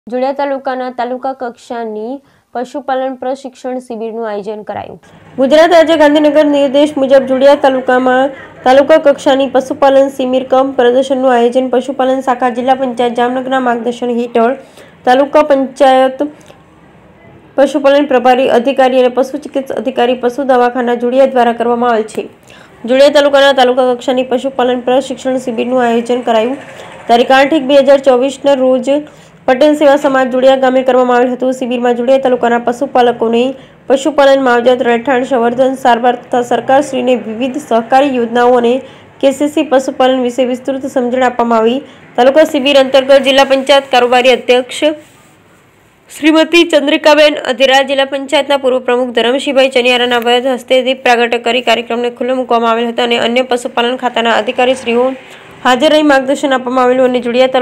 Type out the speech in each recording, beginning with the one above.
જોડિયા તાલુકાના તાલુકા કક્ષાની પશુપાલન પ્રશિક્ષણ શિબિરનું આયોજન કરાયું। ગુજરાત રાજ્ય ગાંધીનગર નિર્દેશ મુજબ જોડિયા તાલુકામાં તાલુકા કક્ષાની પશુપાલન શિબિર કમ પ્રદર્શનનું આયોજન પશુપાલન શાખા જિલ્લા પંચાયત જામનગરના માર્ગદર્શન હેઠળ તાલુકા પંચાયત પશુપાલન પ્રભારી અધિકારી અને પશુ ચિકિત્સક અધિકારી પશુ દવાખાના જોડિયા દ્વારા કરવામાં આવેલ છે। જોડિયા તાલુકાના તાલુકા કક્ષાની પશુપાલન પ્રશિક્ષણ શિબિરનું આયોજન કરાયું। તારીખ 8/1/2024 રોજ પટેલ સેવા સમાજ જોડિયા ગામે કરવામાં આવેલ હતું। શિબિરમાં જોડિયા તાલુકાના પશુપાલકોને પશુપાલન માવજત રહેઠાણ સંવર્ધન સારવાર તથા સરકારશ્રીને વિવિધ સહકારી યોજનાઓ અને કેસીસી પશુપાલન વિશે વિસ્તૃત સમજણ આપવામાં આવી। તાલુકા શિબિર અંતર્ગત જિલ્લા પંચાયત કારોબારી અધ્યક્ષ શ્રીમતી ચંદ્રિકાબેન અધેરા, જિલ્લા પંચાયતના પૂર્વ પ્રમુખ ધરમશીભાઈ ચનિયારાના વયદ હસ્તે દીપ પ્રાગટ્ય કરી કાર્યક્રમને ખુલ્લો મૂકવામાં આવેલ હતો અને અન્ય પશુપાલન ખાતાના અધિકારીશ્રીઓ હાજર રહી માર્ગદર્શન આપવામાં આવેલું અને જોડિયા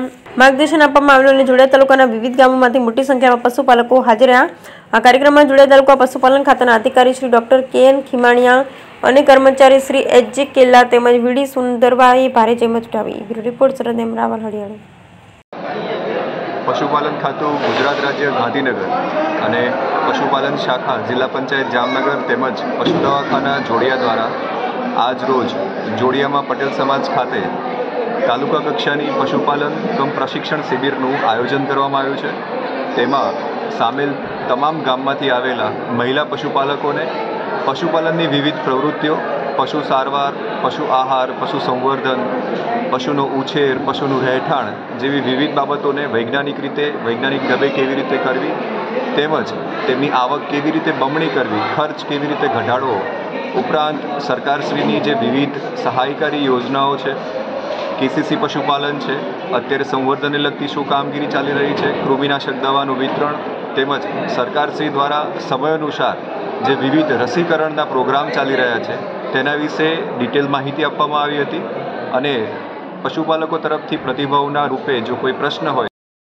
તાલુકાના વિવિધ ગામોમાંથી મોટી સંખ્યામાં પશુપાલકો હાજર રહ્યા। આ કાર્યક્રમમાં જોડિયા તાલુકા પશુપાલન ખાતાના અધિકારી શ્રી ડોક્ટર KN ખીમાણીયા અને કર્મચારી શ્રી HJ કેલ્લા તેમજ VD સુંદરભાઈ ભારે જહેમત ઉઠાવી। બ્યુરો રિપોર્ટ સરહદ રાવલ હરિયાણા। પશુપાલન ખાતું ગુજરાત રાજ્ય ગાંધીનગર અને પશુપાલન શાખા જિલ્લા પંચાયત જામનગર તેમજ પશુ દવાખાના જોડિયા દ્વારા આજ રોજ જોડિયામાં પટેલ સમાજ ખાતે તાલુકા કક્ષાની પશુપાલન કમ પ્રશિક્ષણ શિબિરનું આયોજન કરવામાં આવ્યું છે। તેમાં સામેલ તમામ ગામમાંથી આવેલા મહિલા પશુપાલકોને પશુપાલનની વિવિધ પ્રવૃત્તિઓ, પશુ સારવાર, પશુ આહાર, પશુ સંવર્ધન, પશુનો ઉછેર, પશુનું રહેઠાણ જેવી વિવિધ બાબતોને વૈજ્ઞાનિક ઢબે કેવી રીતે કરવી તેમજ તેમની આવક કેવી રીતે બમણી કરવી, ખર્ચ કેવી રીતે ઘટાડવો, ઉપરાંત સરકારશ્રીની જે વિવિધ સહાયકારી યોજનાઓ છે, કેસીસી પશુપાલન છે, અત્યારે સંવર્ધનને લગતી શું કામગીરી ચાલી રહી છે, કૃમિનાશક દવાનું વિતરણ તેમજ સરકારશ્રી દ્વારા સમય અનુસાર જે વિવિધ રસીકરણના પ્રોગ્રામ ચાલી રહ્યા છે તેના વિશે ડિટેલ માહિતી આપવામાં આવી હતી અને પશુપાલકો તરફથી પ્રતિભાવના રૂપે જો કોઈ પ્રશ્ન હોય